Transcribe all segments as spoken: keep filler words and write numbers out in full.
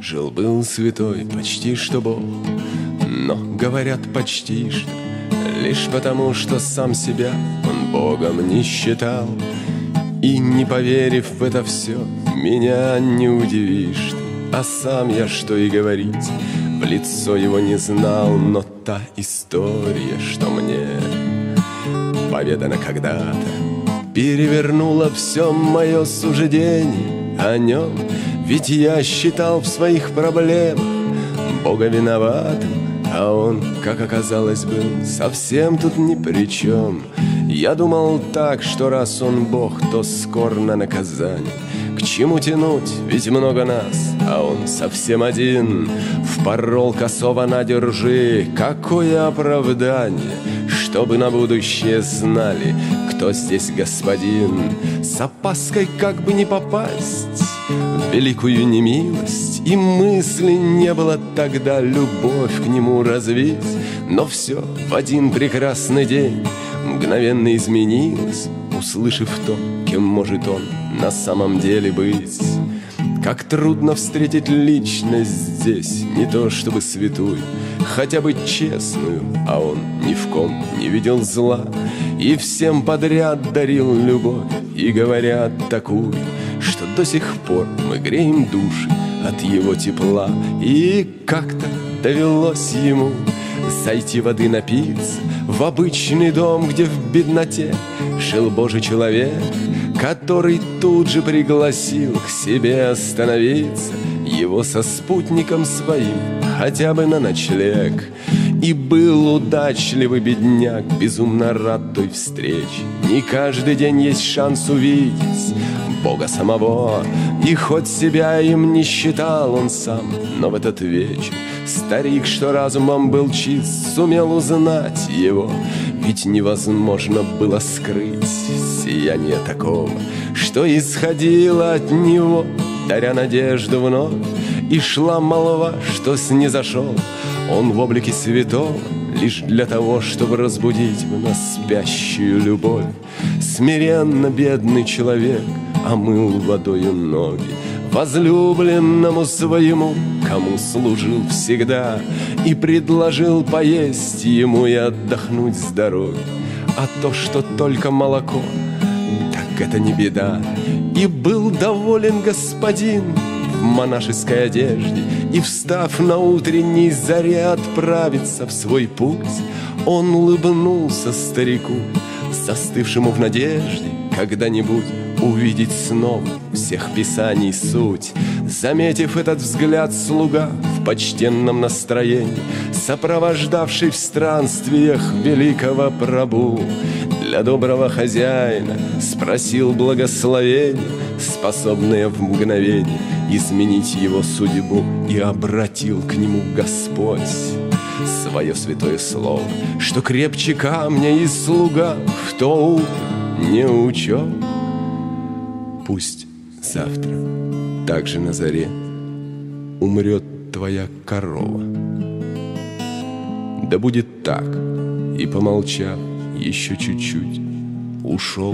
Жил-был святой, почти что Бог, но, говорят, почти что лишь потому, что сам себя он Богом не считал. И не поверив в это все, меня не удивишь ты. А сам я, что и говорить, в лицо его не знал. Но та история, что мне поведана когда-то, перевернула все мое суждение о нем. Ведь я считал в своих проблемах Бога виноватым, а он, как оказалось, был совсем тут ни при чем. Я думал так, что раз он Бог, то скор на наказание. К чему тянуть, ведь много нас, а он совсем один. Впорол косого на держи, какое оправдание, чтобы на будущее знали, кто здесь господин. С опаской как бы не попасть в великую немилость, и мысли не было тогда любовь к нему развить. Но все в один прекрасный день мгновенно изменилось, услышав то, кем может он на самом деле быть. Как трудно встретить личность здесь, не то чтобы святую, хотя бы честную, а он ни в ком не видел зла и всем подряд дарил любовь. И говорят такую, что до сих пор мы греем души от его тепла. И как-то довелось ему зайти воды напиться в обычный дом, где в бедноте жил Божий человек, который тут же пригласил к себе остановиться его со спутником своим хотя бы на ночлег. И был удачливый бедняк, безумно рад той встрече. Не каждый день есть шанс увидеть Бога самого, и хоть себя им не считал он сам, но в этот вечер старик, что разумом был чист, сумел узнать его. Ведь невозможно было скрыть сияние такого, что исходило от него, даря надежду вновь. И шла молва, что снизошел он в облике святого, лишь для того, чтобы разбудить в нас спящую любовь. Смиренно бедный человек омыл водою ноги возлюбленному своему, кому служил всегда, и предложил поесть ему и отдохнуть с дороги. А то, что только молоко, так это не беда. И был доволен господин в монашеской одежде, и, встав на утренней заре, отправиться в свой путь. Он улыбнулся старику, застывшему в надежде когда-нибудь увидеть снова всех писаний суть. Заметив этот взгляд, слуга в почтенном настроении, сопровождавший в странствиях великого Прабу, для доброго хозяина спросил благословение, способное в мгновение изменить его судьбу. И обратил к нему Господь свое святое слово, что крепче камня и слуга в то утро не учел. Пусть завтра также на заре умрет твоя корова. Да будет так. И, помолчав еще чуть-чуть, ушел.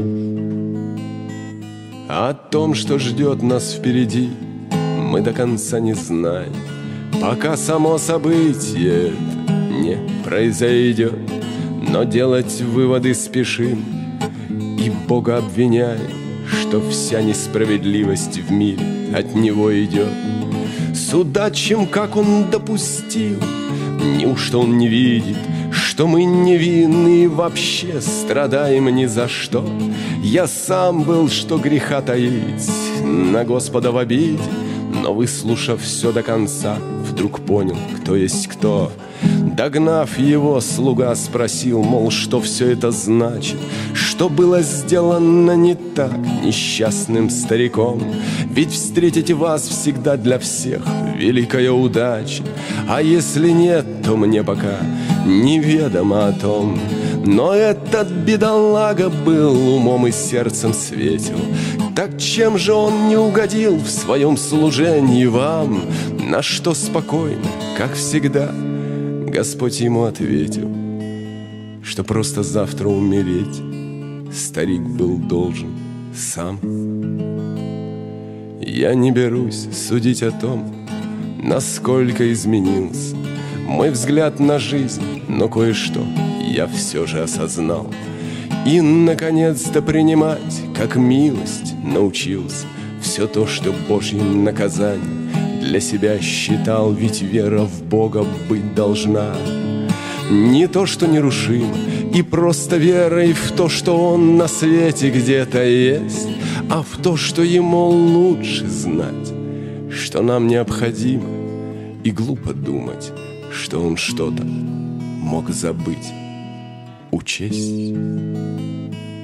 А о том, что ждет нас впереди, мы до конца не знаем, пока само событие это не произойдет. Но делать выводы спешим и Бога обвиняем, что вся несправедливость в мире от Него идет. Судачим, как Он допустил, неужто Он не видит, что мы невинны и вообще страдаем ни за что? Я сам был, что греха таить, на Господа в обиде, но, выслушав все до конца, вдруг понял, кто есть кто. Догнав его, слуга спросил, мол, что все это значит, что было сделано не так несчастным стариком. Ведь встретить вас всегда для всех великая удача, а если нет, то мне пока неведомо о том. Но этот бедолага был умом и сердцем светил. Так чем же он не угодил в своем служении вам? На что спокойно, как всегда, Господь ему ответил, что просто завтра умереть старик был должен сам. Я не берусь судить о том, насколько изменился мой взгляд на жизнь, но кое-что я все же осознал. И, наконец-то, принимать, как милость, научился все то, что Божьим наказанием для себя считал, ведь вера в Бога быть должна. Не то, что нерушимо, и просто верой в то, что Он на свете где-то есть, а в то, что Ему лучше знать, что нам необходимо, и глупо думать, что Он что-то мог забыть, учесть.